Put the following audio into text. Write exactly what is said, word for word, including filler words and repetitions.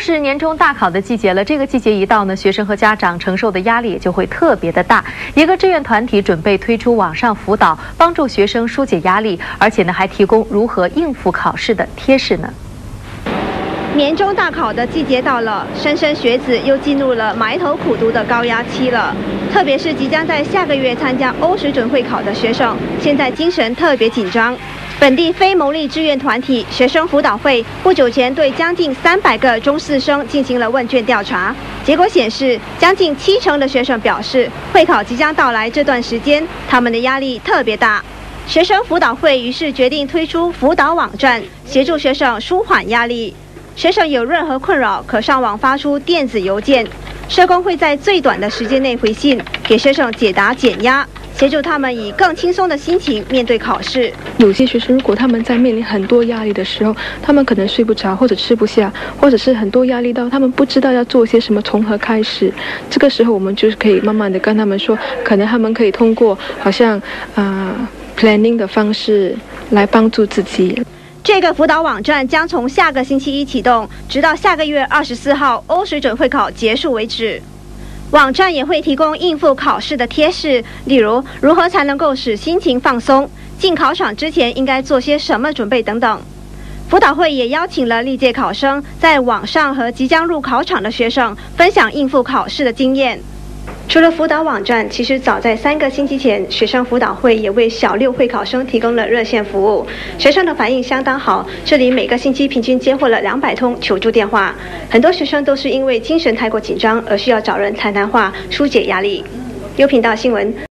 是年终大考的季节了，这个季节一到呢，学生和家长承受的压力也就会特别的大。一个志愿团体准备推出网上辅导，帮助学生疏解压力，而且呢还提供如何应付考试的贴士呢。 年终大考的季节到了，莘莘学子又进入了埋头苦读的高压期了。特别是即将在下个月参加欧水准会考的学生，现在精神特别紧张。本地非牟利志愿团体学生辅导会不久前对将近三百个中四生进行了问卷调查，结果显示，将近七成的学生表示，会考即将到来这段时间，他们的压力特别大。学生辅导会于是决定推出辅导网站，协助学生舒缓压力。学生有任何困扰，可上网发出电子邮件，社工会在最短的时间内回信，给学生解答减压，协助他们以更轻松的心情面对考试。 有些学生如果他们在面临很多压力的时候，他们可能睡不着，或者吃不下，或者是很多压力到他们不知道要做些什么，从何开始。这个时候我们就是可以慢慢的跟他们说，可能他们可以通过好像啊、呃、planning 的方式来帮助自己。 这个辅导网站将从下个星期一启动，直到下个月二十四号欧水准会考结束为止。网站也会提供应付考试的贴士，例如如何才能够使心情放松，进考场之前应该做些什么准备等等。辅导会也邀请了历届考生在网上和即将入考场的学生分享应付考试的经验。除了辅导网站，其实早在三个星期前，学生辅导会也为小六会考生提供了热线服务，学生的反应相当好，这里每个星期平均接获了两百通求助电话。很多学生都是因为精神太过紧张而需要找人谈谈话，疏解压力。优频道新闻。